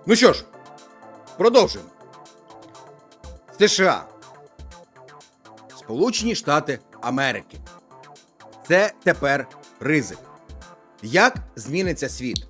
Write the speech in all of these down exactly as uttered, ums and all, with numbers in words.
Ну що ж, продовжуємо. США. Сполучені Штати Америки. Це тепер ризик. Як зміниться світ?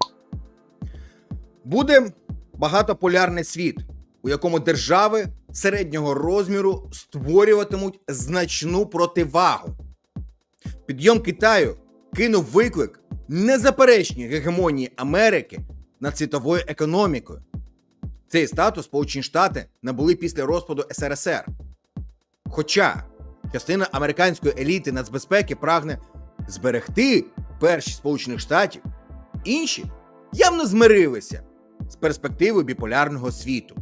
Буде багатополярний світ, у якому держави середнього розміру створюватимуть значну противагу. Підйом Китаю кинув виклик незаперечній гегемонії Америки над світовою економікою. Цей статус Сполучені Штати набули після розпаду ес ер ес ер. Хоча частина американської еліти нацбезпеки прагне зберегти першість Сполучених Штатів, інші явно змирилися з перспективою біполярного світу.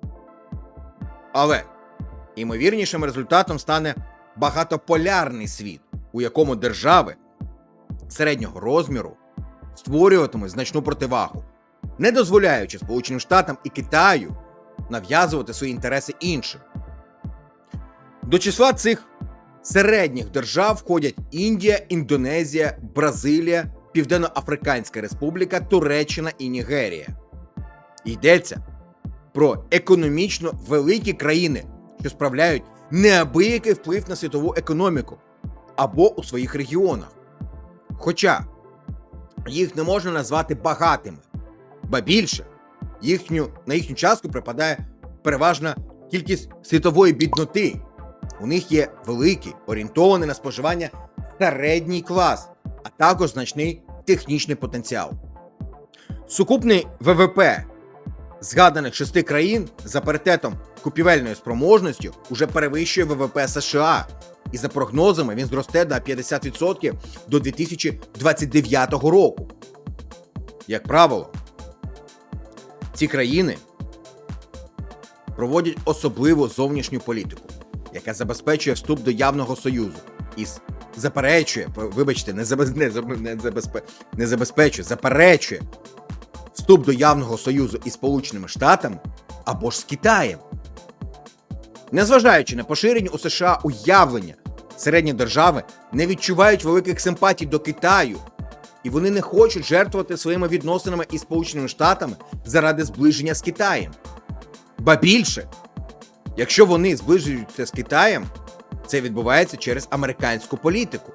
Але ймовірнішим результатом стане багатополярний світ, у якому держави середнього розміру створюватимуть значну противагу, не дозволяючи Сполученим Штатам і Китаю нав'язувати свої інтереси іншим. До числа цих середніх держав входять Індія, Індонезія, Бразилія, Південно-Африканська Республіка, Туреччина і Нігерія. Йдеться про економічно великі країни, що справляють неабиякий вплив на світову економіку або у своїх регіонах. Хоча їх не можна назвати багатими, ба більше, їхню, на їхню частку припадає переважна кількість світової бідноти. У них є великий, орієнтований на споживання середній клас, а також значний технічний потенціал. Сукупний ве ве пе згаданих шести країн за паритетом купівельною спроможністю уже перевищує ве ве пе США, і за прогнозами він зросте на п'ятдесят відсотків до дві тисячі двадцять дев'ятого року. Як правило, ці країни проводять особливу зовнішню політику, яка забезпечує вступ до явного союзу і заперечує, вибачте, не, забез, не, не, забезпе, не забезпечує, заперечує вступ до явного союзу із Сполученими Штатами або ж з Китаєм. Незважаючи на поширені у США уявлення, середні держави не відчувають великих симпатій до Китаю, і вони не хочуть жертвувати своїми відносинами із Сполученими Штатами заради зближення з Китаєм. Ба більше, якщо вони зближуються з Китаєм, це відбувається через американську політику.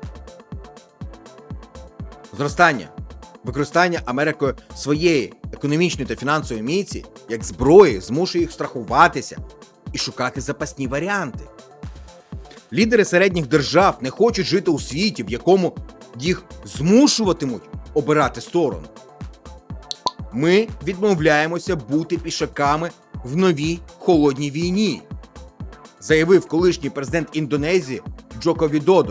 Зростання, використання Америкою своєї економічної та фінансової міці як зброї змушує їх страхуватися і шукати запасні варіанти. Лідери середніх держав не хочуть жити у світі, в якому їх змушуватимуть обирати сторону. Ми відмовляємося бути пішаками в новій холодній війні, заявив колишній президент Індонезії Джоко Відодо.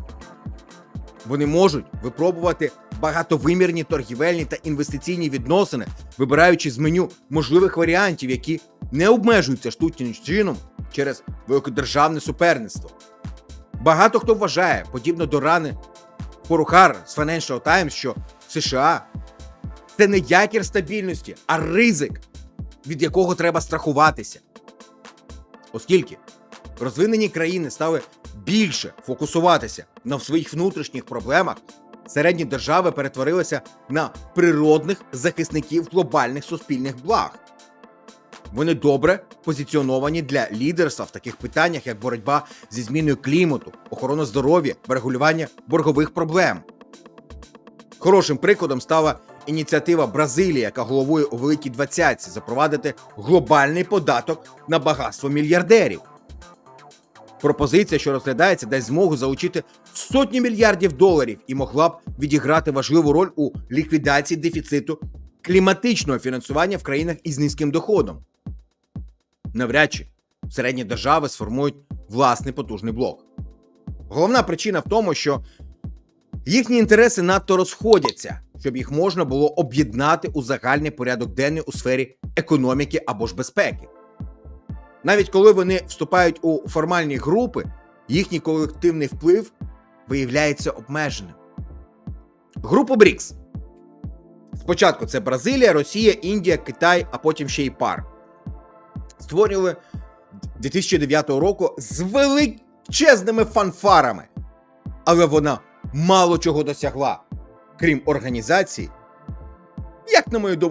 Вони можуть випробувати багатовимірні торгівельні та інвестиційні відносини, вибираючи з меню можливих варіантів, які не обмежуються штучним чином через великодержавне суперництво. Багато хто вважає, подібно до Рани Порухар з Financial Times, що США – це не якір стабільності, а ризик, від якого треба страхуватися. Оскільки розвинені країни стали більше фокусуватися на своїх внутрішніх проблемах, середні держави перетворилися на природних захисників глобальних суспільних благ. Вони добре позиціоновані для лідерства в таких питаннях, як боротьба зі зміною клімату, охорона здоров'я, врегулювання боргових проблем. Хорошим прикладом стала ініціатива Бразилії, яка головує у Великій двадцятці, запровадити глобальний податок на багатство мільярдерів. Пропозиція, що розглядається, дасть змогу залучити сотні мільярдів доларів і могла б відіграти важливу роль у ліквідації дефіциту кліматичного фінансування в країнах із низьким доходом. Навряд чи середні держави сформують власний потужний блок. Головна причина в тому, що їхні інтереси надто розходяться, щоб їх можна було об'єднати у загальний порядок денний у сфері економіки або ж безпеки. Навіть коли вони вступають у формальні групи, їхній колективний вплив виявляється обмеженим. Групу брікс. Спочатку це Бразилія, Росія, Індія, Китай, а потім ще й пар. Створювали дві тисячі дев'ятого року з величезними фанфарами. Але вона мало чого досягла, крім організації, як, на мою думку,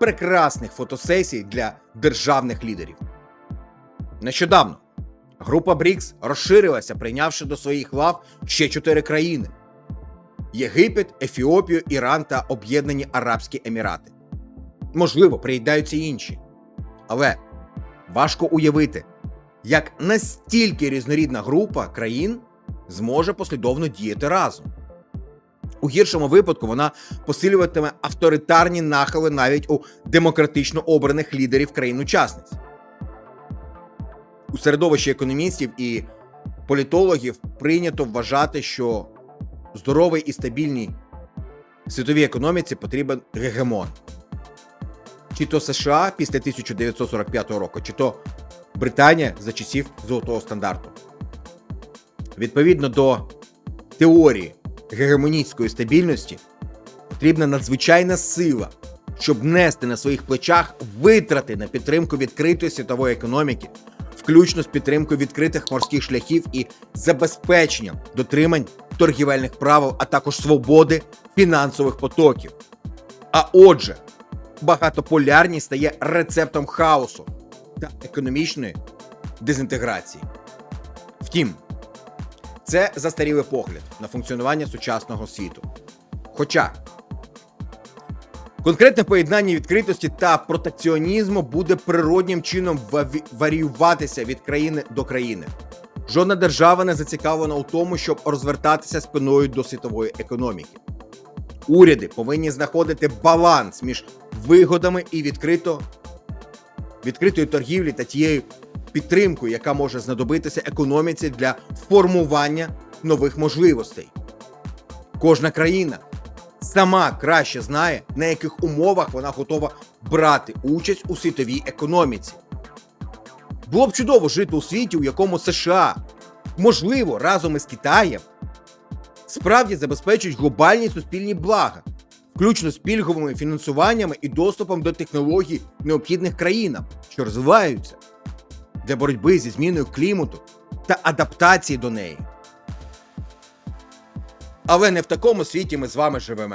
прекрасних фотосесій для державних лідерів. Нещодавно група брікс розширилася, прийнявши до своїх лав ще чотири країни: Єгипет, Ефіопію, Іран та Об'єднані Арабські Емірати. Можливо, приєднаються й інші. Але важко уявити, як настільки різнорідна група країн зможе послідовно діяти разом. У гіршому випадку вона посилюватиме авторитарні нахили навіть у демократично обраних лідерів країн-учасниць. У середовищі економістів і політологів прийнято вважати, що здоровій і стабільній світовій економіці потрібен гегемон. Чи то США після тисяча дев'ятсот сорок п'ятого року, чи то Британія за часів Золотого стандарту. Відповідно до теорії гегемоністської стабільності, потрібна надзвичайна сила, щоб нести на своїх плечах витрати на підтримку відкритої світової економіки, включно з підтримкою відкритих морських шляхів і забезпеченням дотримань торгівельних правил, а також свободи фінансових потоків. А отже, багатополярність стає рецептом хаосу та економічної дезінтеграції. Втім, це застарілий погляд на функціонування сучасного світу. Хоча конкретне поєднання відкритості та протекціонізму буде природнім чином варіюватися від країни до країни. Жодна держава не зацікавлена у тому, щоб розвертатися спиною до світової економіки. Уряди повинні знаходити баланс між вигодами і відкрито, відкритої торгівлі та тією підтримкою, яка може знадобитися економіці для формування нових можливостей. Кожна країна сама краще знає, на яких умовах вона готова брати участь у світовій економіці. Було б чудово жити у світі, у якому США, можливо, разом із Китаєм, справді забезпечують глобальні суспільні блага, включно з пільговими фінансуваннями і доступом до технологій, необхідних країнам, що розвиваються, для боротьби зі зміною клімату та адаптації до неї. Але не в такому світі ми з вами живемо.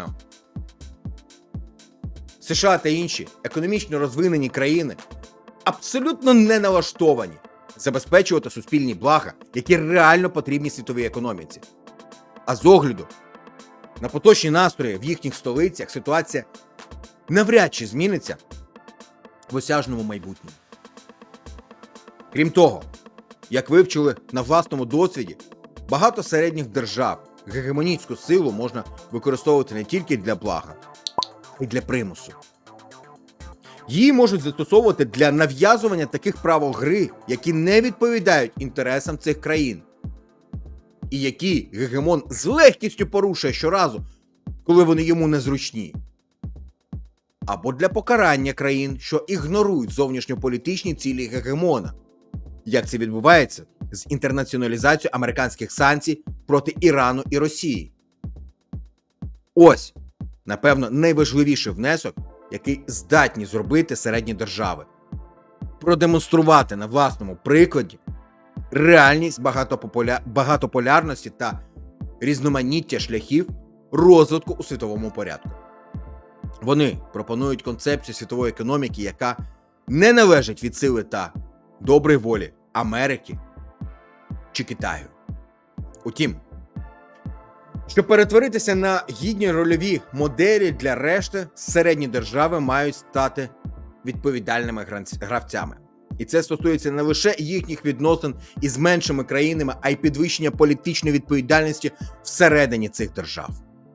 США та інші економічно розвинені країни абсолютно не налаштовані забезпечувати суспільні блага, які реально потрібні світовій економіці. А з огляду на поточні настрої в їхніх столицях ситуація навряд чи зміниться в осяжному майбутньому. Крім того, як вивчили на власному досвіді, багато середніх держав гегемоністську силу можна використовувати не тільки для блага, а й для примусу. Її можуть застосовувати для нав'язування таких правил гри, які не відповідають інтересам цих країн, і які гегемон з легкістю порушує щоразу, коли вони йому незручні. Або для покарання країн, що ігнорують зовнішньополітичні цілі гегемона, як це відбувається з інтернаціоналізацією американських санкцій проти Ірану і Росії. Ось, напевно, найважливіший внесок, який здатні зробити середні держави. Продемонструвати на власному прикладі реальність багатополя... багатополярності та різноманіття шляхів розвитку у світовому порядку. Вони пропонують концепцію світової економіки, яка не належить від сили та доброї волі Америки чи Китаю. Утім, щоб перетворитися на гідні рольові моделі для решти, середні держави мають стати відповідальними гравцями. І це стосується не лише їхніх відносин із меншими країнами, а й підвищення політичної відповідальності всередині цих держав.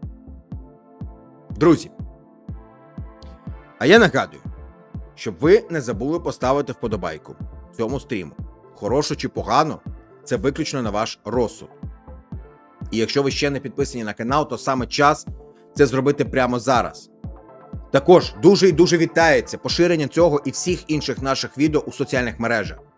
Друзі, а я нагадую, щоб ви не забули поставити вподобайку цьому стріму. Хорошу чи погану, це виключно на ваш розсуд. І якщо ви ще не підписані на канал, то саме час це зробити прямо зараз. Також дуже і дуже вітається поширення цього і всіх інших наших відео у соціальних мережах.